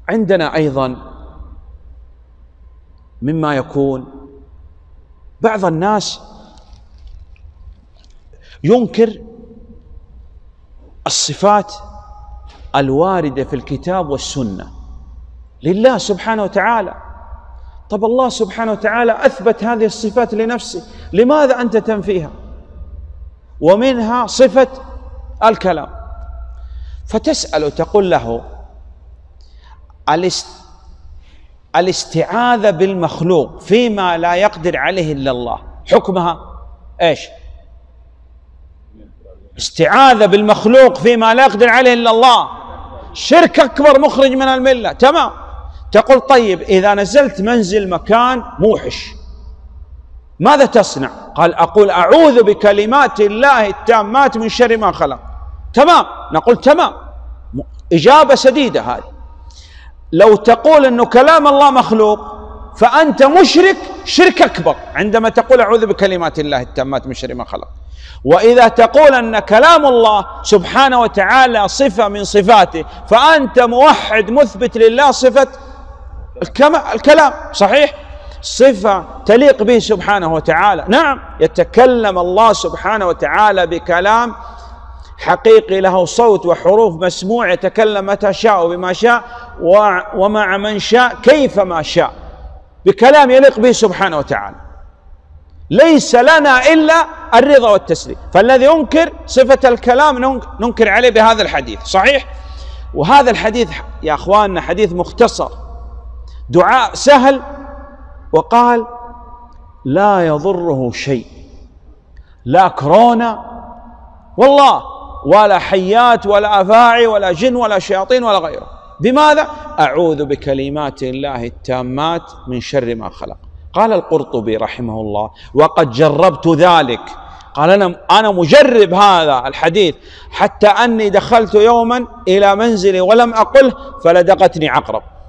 عندنا أيضا مما يكون بعض الناس ينكر الصفات الواردة في الكتاب والسنة لله سبحانه وتعالى. طب الله سبحانه وتعالى أثبت هذه الصفات لنفسه، لماذا أنت تنفيها؟ ومنها صفة الكلام. فتسأل تقول له الاستعاذة بالمخلوق فيما لا يقدر عليه إلا الله حكمها إيش؟ استعاذة بالمخلوق فيما لا يقدر عليه إلا الله شرك أكبر مخرج من الملة. تمام. تقول طيب إذا نزلت منزل مكان موحش ماذا تصنع؟ قال أقول أعوذ بكلمات الله التامات من شر ما خلق. تمام. نقول تمام، إجابة سديدة هذه. لو تقول أنه كلام الله مخلوق فأنت مشرك شرك أكبر عندما تقول أعوذ بكلمات الله التامات من شر ما خلق. وإذا تقول أن كلام الله سبحانه وتعالى صفة من صفاته فأنت موحد مثبت لله صفة الكلام. صحيح؟ صفة تليق به سبحانه وتعالى. نعم، يتكلم الله سبحانه وتعالى بكلام حقيقي له صوت وحروف مسموع، يتكلم متى شاء وبما شاء ومع من شاء كيفما شاء، بكلام يليق به سبحانه وتعالى. ليس لنا إلا الرضا والتسليم. فالذي ينكر صفة الكلام ننكر عليه بهذا الحديث. صحيح؟ وهذا الحديث يا أخواننا حديث مختصر، دعاء سهل، وقال لا يضره شيء، لا كورونا والله ولا حيات ولا أفاعي ولا جن ولا شياطين ولا غيره. بماذا؟ أعوذ بكلمات الله التامات من شر ما خلق. قال القرطبي رحمه الله وقد جربت ذلك، قال أنا مجرب هذا الحديث حتى أني دخلت يوما إلى منزلي ولم أقله فلدغتني عقرب.